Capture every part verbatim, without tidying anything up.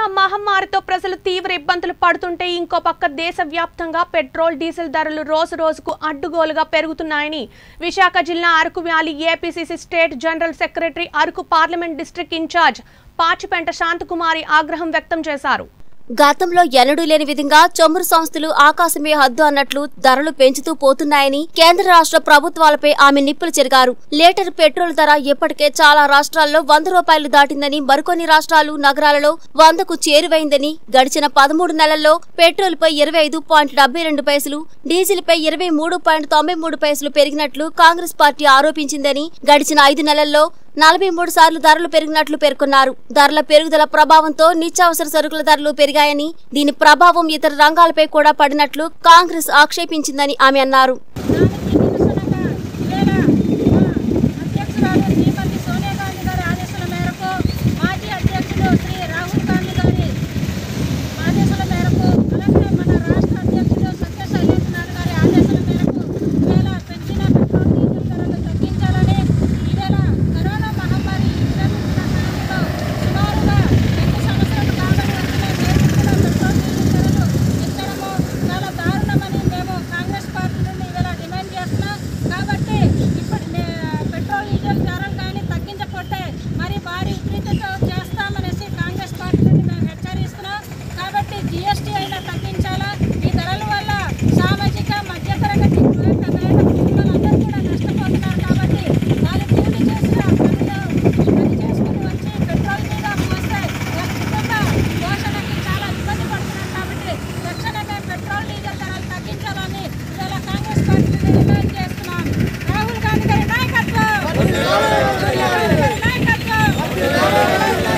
Corona మహమ్మారితో ప్రజలు తీవ్ర ఇబ్బందులు పడుతుంటే ఇంకో పక్క దేశవ్యాప్తంగా పెట్రోల్ డీజిల్ ధరలు రోజు రోజుకు అడ్డుగోలుగా పెరుగుతున్నాయని విశాఖ జిల్లా Araku valley APCC state general secretary Araku parliament district incharge Pachipenta Shantakumari ఆగ్రహం వ్యక్తం చేశారు. గతంలో ఎన్నడూ లేని విధంగా చమురు సంస్థలు ఆకాశమే హద్దు అన్నట్లు ధరలు పెంచుతూ పోతున్నాయని కేంద్ర రాష్ట్ర ప్రభుత్వాలపై ఆమె నిప్పులు చెరిగారు. లీటర్ పెట్రోల్ ధర ఇప్పటికే చాలా రాష్ట్రాల్లో వంద రూపాయలు దాటిందని, మరికొన్ని రాష్ట్రాలు నగరాలలో వందకు చేరువైందని, గడిచిన పదమూడు నెలల్లో పెట్రోల్ పై ఇరవై ఐదు పాయింట్ డెబ్బై రెండు పైసలు, డీజిల్ పై ఇరవై మూడు పాయింట్ తొంభై మూడు పైసలు పెరిగినట్లు కాంగ్రెస్ పార్టీ ఆరోపించిందని, గడిచిన ఐదు నెలల్లో నలభై మూడు సార్లు ధరలు పెరిగినట్లు పేర్కొన్నారు. ధరల పెరుగుదల ప్రభావంతో నిత్యావసర సరుకుల ధరలు పెరిగాయని, దీని ప్రభావం ఇతర రంగాలపై కూడా పడినట్లు కాంగ్రెస్ ఆక్షేపించిందని ఆమె అన్నారు.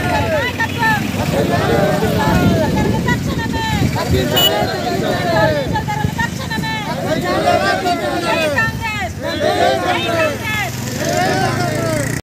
Thank you.